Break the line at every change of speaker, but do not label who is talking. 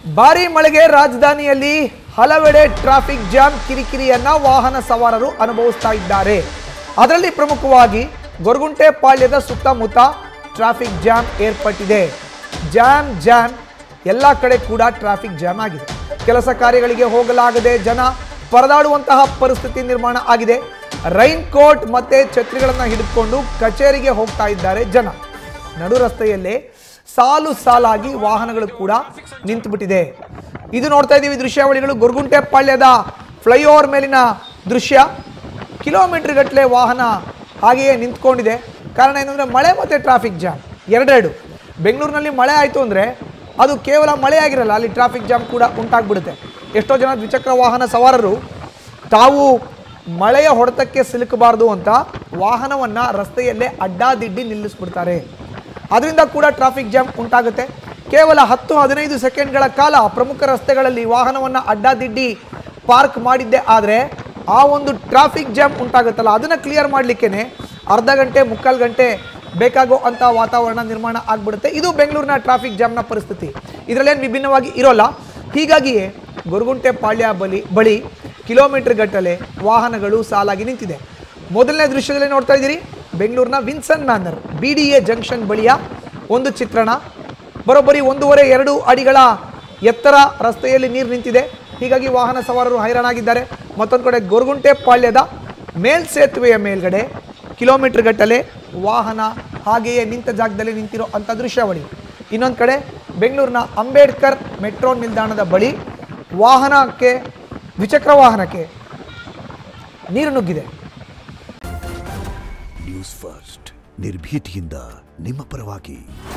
ಭಾರೀ ಮಳೆಗೆ ರಾಜಧಾನಿಯಲ್ಲಿ ಹಲವೆಡೆ ಟ್ರಾಫಿಕ್ ಜಾಮ್ ಕಿರಿಕಿರಿಯನ್ನ ವಾಹನ ಸವಾರರು ಅನುಭವಿಸ್ತಾ ಇದ್ದಾರೆ. ಅದರಲ್ಲಿ ಪ್ರಮುಖವಾಗಿ ಗೊರಗುಂಟೆ ಪಾಳ್ಯದ ಸುತ್ತಮುತ್ತ ಟ್ರಾಫಿಕ್ ಜಾಮ್ ಏರ್ಪಟ್ಟಿದೆ. ಜಾಮ್ ಎಲ್ಲ ಕಡೆ ಕೂಡ ಟ್ರಾಫಿಕ್ ಜಾಮ್ ಆಗಿದೆ. ಕೆಲಸ ಕಾರ್ಯಗಳಿಗೆ ಹೋಗಲಾಗದೆ ಜನ ಪರದಾಡುವಂತಹ ಪರಿಸ್ಥಿತಿ ನಿರ್ಮಾಣ ಆಗಿದೆ. ರೈನ್ ಕೋಟ್ ಮತ್ತೆ ಛತ್ರಿಗಳನ್ನು ಹಿಡಿದುಕೊಂಡು ಕಚೇರಿಗೆ ಹೋಗ್ತಾ ಇದ್ದಾರೆ ಜನ. ನಡು ರಸ್ತೆಯಲ್ಲೇ ಸಾಲು ಸಾಲಾಗಿ ವಾಹನಗಳು ಕೂಡ ನಿಂತುಬಿಟ್ಟಿದೆ. ಇದು ನೋಡ್ತಾ ಇದ್ದೀವಿ ದೃಶ್ಯಾವಳಿಗಳು. ಗೊರಗುಂಟೆ ಪಾಳ್ಯದ ಫ್ಲೈಓವರ್ ಮೇಲಿನ ದೃಶ್ಯ. ಕಿಲೋಮೀಟರ್ ಗಟ್ಟಲೆ ವಾಹನ ಹಾಗೆಯೇ ನಿಂತ್ಕೊಂಡಿದೆ. ಕಾರಣ ಏನಂದರೆ ಮಳೆ ಮತ್ತು ಟ್ರಾಫಿಕ್ ಜಾಮ್ ಎರಡೆರಡು. ಬೆಂಗಳೂರಿನಲ್ಲಿ ಮಳೆ ಆಯಿತು ಅಂದರೆ ಅದು ಕೇವಲ ಮಳೆ ಆಗಿರಲ್ಲ, ಅಲ್ಲಿ ಟ್ರಾಫಿಕ್ ಜಾಮ್ ಕೂಡ ಉಂಟಾಗ್ಬಿಡುತ್ತೆ. ಎಷ್ಟೋ ಜನ ದ್ವಿಚಕ್ರ ವಾಹನ ಸವಾರರು ತಾವು ಮಳೆಯ ಹೊಡೆತಕ್ಕೆ ಸಿಲುಕಬಾರ್ದು ಅಂತ ವಾಹನವನ್ನು ರಸ್ತೆಯಲ್ಲೇ ಅಡ್ಡಾದಿಡ್ಡಿ ನಿಲ್ಲಿಸ್ಬಿಡ್ತಾರೆ. ಅದರಿಂದ ಕೂಡ ಟ್ರಾಫಿಕ್ ಜಾಮ್ ಉಂಟಾಗುತ್ತೆ. ಕೇವಲ 10-15 ಸೆಕೆಂಡ್ಗಳ ಕಾಲ ಪ್ರಮುಖ ರಸ್ತೆಗಳಲ್ಲಿ ವಾಹನವನ್ನು ಅಡ್ಡಾದಿಡ್ಡಿ ಪಾರ್ಕ್ ಮಾಡಿದ್ದೆ ಆದರೆ ಆ ಒಂದು ಟ್ರಾಫಿಕ್ ಜಾಮ್ ಉಂಟಾಗುತ್ತಲ್ಲ, ಅದನ್ನು ಕ್ಲಿಯರ್ ಮಾಡಲಿಕ್ಕೇ ಅರ್ಧ ಗಂಟೆ ಮುಕ್ಕಾಲು ಗಂಟೆ ಬೇಕಾಗೋ ಅಂಥ ವಾತಾವರಣ ನಿರ್ಮಾಣ ಆಗಿಬಿಡುತ್ತೆ. ಇದು ಬೆಂಗಳೂರಿನ ಟ್ರಾಫಿಕ್ ಜಾಮ್ನ ಪರಿಸ್ಥಿತಿ. ಇದರಲ್ಲೇನು ವಿಭಿನ್ನವಾಗಿ ಇರೋಲ್ಲ. ಹೀಗಾಗಿಯೇ ಗೊರಗುಂಟೆ ಪಾಳ್ಯ ಬಳಿ ಕಿಲೋಮೀಟರ್ ಗಟ್ಟಲೆ ವಾಹನಗಳು ಸಾಲಾಗಿ ನಿಂತಿದೆ. ಮೊದಲನೇ ದೃಶ್ಯದಲ್ಲಿ ನೋಡ್ತಾ ಇದ್ದೀರಿ ಬೆಂಗಳೂರಿನ ವಿನ್ಸನ್ ಮ್ಯಾನರ್ BDA ಜಂಕ್ಷನ್ ಬಳಿಯ ಒಂದು ಚಿತ್ರಣ. ಬರೋಬ್ಬರಿ 1.5-2 ಅಡಿಗಳ ಎತ್ತರ ರಸ್ತೆಯಲ್ಲಿ ನೀರು ನಿಂತಿದೆ. ಹೀಗಾಗಿ ವಾಹನ ಸವಾರರು ಹೈರಾಣಾಗಿದ್ದಾರೆ. ಮತ್ತೊಂದು ಕಡೆ ಗೊರಗುಂಟೆ ಪಾಳ್ಯದ ಮೇಲ್ಸೇತುವೆಯ ಮೇಲ್ಗಡೆ ಕಿಲೋಮೀಟರ್ ಗಟ್ಟಲೆ ವಾಹನ ಹಾಗೆಯೇ ನಿಂತ ಜಾಗದಲ್ಲಿ ನಿಂತಿರೋ ಅಂಥ ದೃಶ್ಯಾವಳಿ. ಇನ್ನೊಂದು ಕಡೆ ಬೆಂಗಳೂರಿನ ಅಂಬೇಡ್ಕರ್ ಮೆಟ್ರೋ ನಿಲ್ದಾಣದ ಬಳಿ ದ್ವಿಚಕ್ರ ವಾಹನಕ್ಕೆ ನೀರು ನುಗ್ಗಿದೆ.
ನ್ಯೂಸ್ ಫಸ್ಟ್ ನಿರ್ಭೀತಿಯಿಂದ ನಿಮ್ಮ ಪರವಾಗಿ.